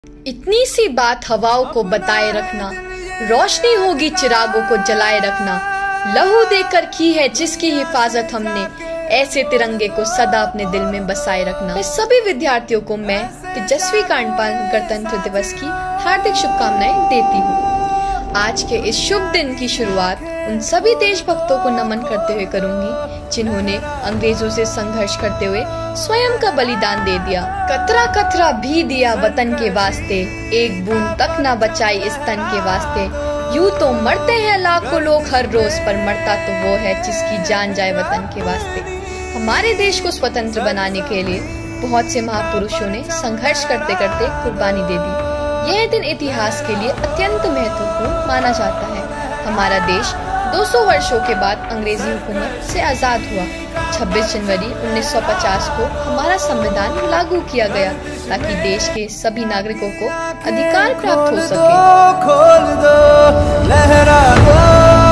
इतनी सी बात हवाओं को बताए रखना, रोशनी होगी चिरागों को जलाए रखना। लहू देकर की है जिसकी हिफाजत हमने, ऐसे तिरंगे को सदा अपने दिल में बसाए रखना। सभी विद्यार्थियों को मैं तेजस्वी कांडपाल गणतंत्र दिवस की हार्दिक शुभकामनाएं देती हूँ। आज के इस शुभ दिन की शुरुआत उन सभी देशभक्तों को नमन करते हुए करूंगी जिन्होंने अंग्रेजों से संघर्ष करते हुए स्वयं का बलिदान दे दिया। कतरा कतरा भी दिया वतन के वास्ते, एक बूंद तक न बचाई इस तन के वास्ते। यूं तो मरते हैं लाखों लोग हर रोज, पर मरता तो वो है जिसकी जान जाए वतन के वास्ते। हमारे देश को स्वतंत्र बनाने के लिए बहुत से महापुरुषों ने संघर्ष करते करते कुर्बानी दे दी। यह दिन इतिहास के लिए अत्यंत महत्वपूर्ण माना जाता है। हमारा देश 200 वर्षों के बाद अंग्रेजी हुकूमत से आजाद हुआ। 26 जनवरी 1950 को हमारा संविधान लागू किया गया ताकि देश के सभी नागरिकों को अधिकार प्राप्त हो सके।